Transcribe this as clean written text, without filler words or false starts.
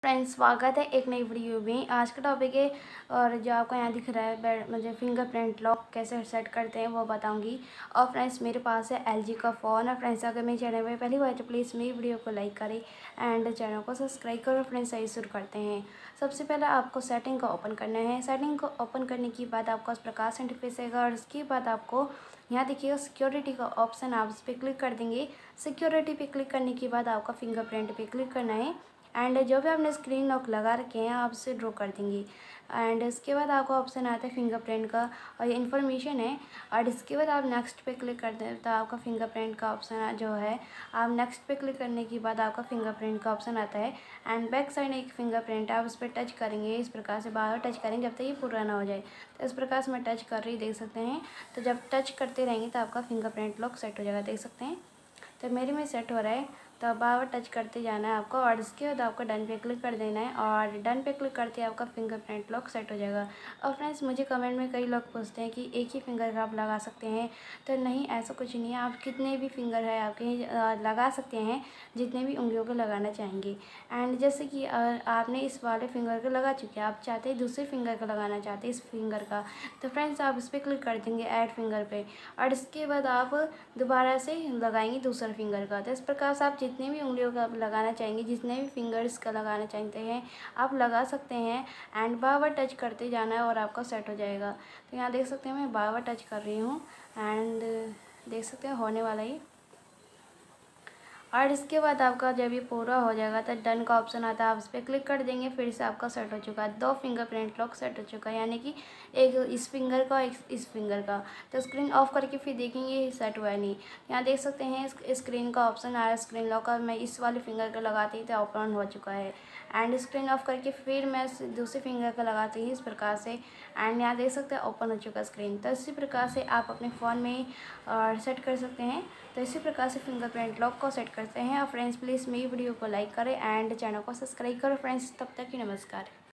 Friends, स्वागत है एक नई वीडियो में। आज का टॉपिक है और जो आपको यहाँ दिख रहा है मुझे फिंगरप्रिंट लॉक कैसे सेट करते हैं वो बताऊंगी। और फ्रेंड्स, मेरे पास है LG का फ़ोन। और फ्रेंड्स, अगर मेरे चैनल में पहली बार तो प्लीज़ मेरी वीडियो को लाइक करें एंड चैनल को सब्सक्राइब करो। फ्रेंड्स, आइए शुरू करते हैं। सबसे पहले आपको सेटिंग को ओपन करना है। सेटिंग को ओपन करने के बाद आपका इस प्रकार से इंटरफेस आएगा और उसके बाद आपको यहाँ देखिएगा सिक्योरिटी का ऑप्शन, आप इस पर क्लिक कर देंगे। सिक्योरिटी पे क्लिक करने के बाद आपका फिंगरप्रिंट पे क्लिक करना है एंड जो भी आपने स्क्रीन लॉक लगा रखे हैं आप उसे ड्रॉ कर देंगे। एंड इसके बाद आपको ऑप्शन आता है फिंगरप्रिंट का और ये इन्फॉर्मेशन है। और इसके बाद आप नेक्स्ट पे क्लिक करते हैं तो आपका फिंगरप्रिंट का ऑप्शन जो है, आप नेक्स्ट पे क्लिक करने के बाद आपका फिंगरप्रिंट का ऑप्शन आता है। एंड बैक साइड एक फिंगरप्रिंट आप उस पर टच करेंगे, इस प्रकार से बार टच करेंगे जब तक ये पूरा ना हो जाए। तो इस प्रकार से मैं टच कर रही, देख सकते हैं। तो जब टच करते रहेंगे तो आपका फिंगरप्रिंट लॉक सेट हो जाएगा, देख सकते हैं। तो मेरे में सेट हो रहा है, तो अब बार टच करते जाना है आपको और इसके बाद आपको डन पे क्लिक कर देना है और डन पे क्लिक करते ही आपका फिंगरप्रिंट लॉक सेट हो जाएगा। और फ्रेंड्स, मुझे कमेंट में कई लोग पूछते हैं कि एक ही फिंगर का आप लगा सकते हैं, तो नहीं, ऐसा कुछ नहीं है। आप कितने भी फिंगर है आपके लगा सकते हैं, जितने भी उंगलियों को लगाना चाहेंगे। एंड जैसे कि आपने इस वाले फिंगर को लगा चुके हैं, आप चाहते हैं दूसरे फिंगर का लगाना चाहते हैं इस फिंगर का, तो फ्रेंड्स आप इस पर क्लिक कर देंगे ऐड फिंगर पे और इसके बाद आप दोबारा से लगाएंगे दूसरा फिंगर का। तो इस प्रकार से आप जितने भी उंगलियों का लगाना चाहेंगे, जितने भी फिंगर्स का लगाना चाहते हैं आप लगा सकते हैं। एंड बार बार टच करते जाना है और आपका सेट हो जाएगा। तो यहाँ देख सकते हैं मैं बार बार टच कर रही हूँ एंड देख सकते हैं होने वाला ही। और इसके बाद आपका जब ये पूरा हो जाएगा तो डन का ऑप्शन आता है, आप इस पर क्लिक कर देंगे। फिर से आपका सेट हो चुका है, 2 फिंगरप्रिंट लॉक सेट हो चुका है, यानी कि एक इस फिंगर का एक इस फिंगर का। तो स्क्रीन ऑफ करके फिर देखेंगे सेट हुआ है नहीं। यहाँ देख सकते हैं स्क्रीन का ऑप्शन आ रहा है, स्क्रीन लॉक का। मैं इस वाले फिंगर का लगाती थी तो ओपन हो चुका है। एंड स्क्रीन ऑफ करके फिर मैं दूसरे फिंगर का लगाती हूँ इस प्रकार से एंड यहाँ देख सकते हैं ओपन हो चुका स्क्रीन। तो इसी प्रकार से आप अपने फ़ोन में सेट कर सकते हैं। तो इसी प्रकार से फिंगरप्रिंट लॉक को सेट करते हैं। और फ्रेंड्स, प्लीज़ मेरी वीडियो को लाइक करें एंड चैनल को सब्सक्राइब करो। फ्रेंड्स, तब तक की नमस्कार।